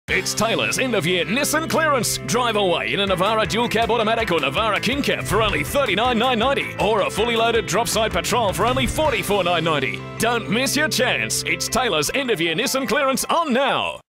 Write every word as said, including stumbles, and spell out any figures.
It's Taylor's end-of-year Nissan clearance. Drive away in a Navara dual cab automatic or Navara King Cab for only thirty-nine thousand nine hundred ninety, or a fully loaded drop-side patrol for only forty-four thousand nine hundred ninety. Don't miss your chance. It's Taylor's end-of-year Nissan clearance on now.